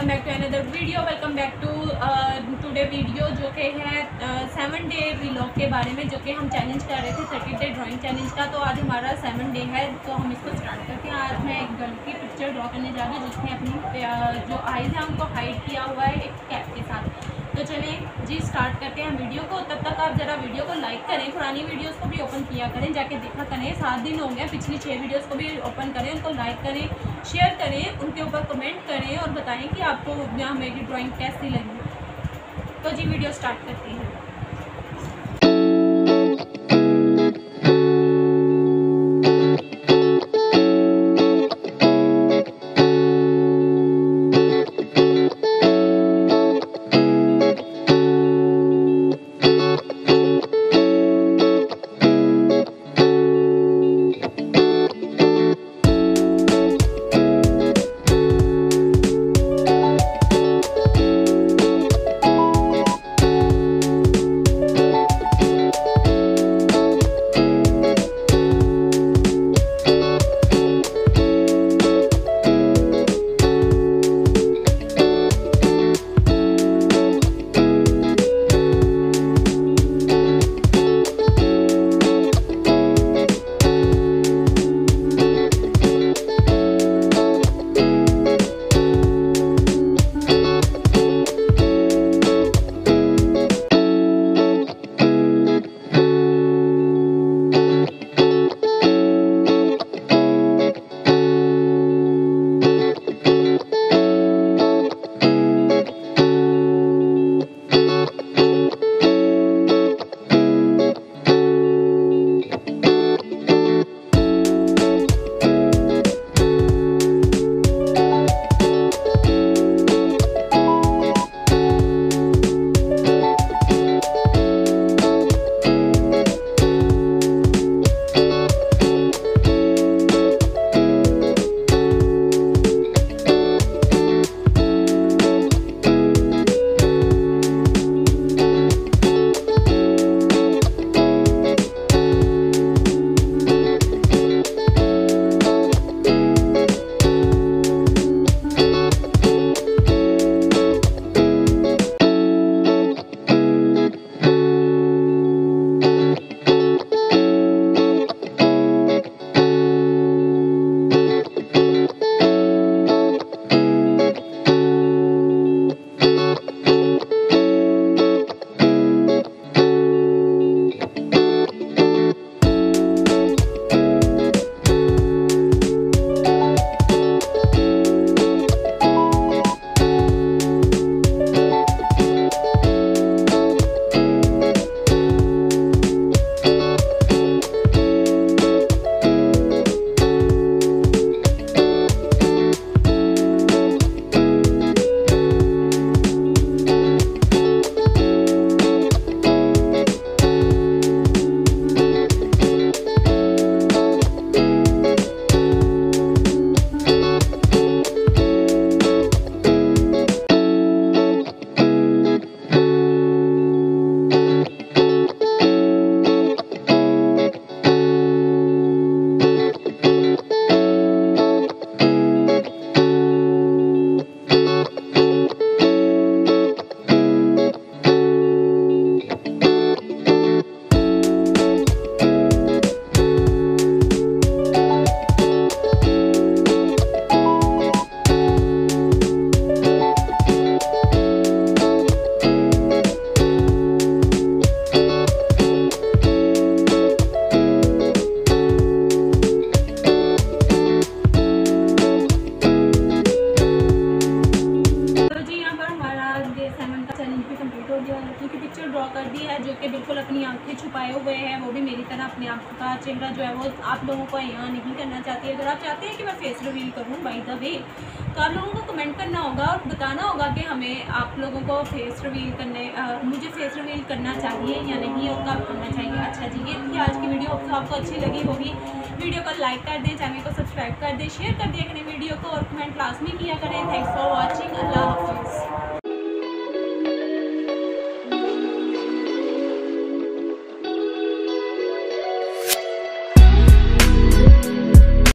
Welcome back to another video. Welcome back to today video जो कि है 7 day vlog के बारे में, जो कि हम चैलेंज कर रहे थे 30 डे ड्राइंग चैलेंज का। तो आज हमारा 7 डे है, तो हम इसको स्टार्ट करते हैं। आज मैं एक गर्ल की पिक्चर ड्रॉ करने जा रही हूँ जिसने अपनी जो आईज़ हैं उनको हाइड किया हुआ है एक कैप के साथ। तो चलें जी स्टार्ट करते हैं वीडियो को। तब तक आप ज़रा वीडियो को लाइक करें, पुरानी वीडियोस को भी ओपन किया करें, जाके देखा करें। 7 दिन हो गए, पिछली 6 वीडियोस को भी ओपन करें, उनको लाइक करें, शेयर करें, उनके ऊपर कमेंट करें और बताएं कि आपको मेरी ड्राइंग कैसी लगी। तो जी वीडियो स्टार्ट करते हैं। क्योंकि पिक्चर ड्रॉ कर दी है जो कि बिल्कुल अपनी आंखें छुपाए हुए हैं, वो भी मेरी तरह अपने आप का चेहरा जो है वो आप लोगों को यहाँ नहीं करना चाहती। अगर आप चाहते हैं कि मैं फेस रिवील करूँ बाय द वे, तो आप लोगों को कमेंट करना होगा और बताना होगा कि हमें आप लोगों को फेस रिवील मुझे फेस रिवील करना चाहिए या नहीं, और कब करना चाहिए। अच्छा जी, ये थी आज की वीडियो। आपको अच्छी लगी होगी। वीडियो को लाइक कर दें, चैनल को सब्सक्राइब कर दें, शेयर कर दें अपने वीडियो को और कमेंट लाजमी किया करें। Thanks for watching. अल्लाह हाफिज़।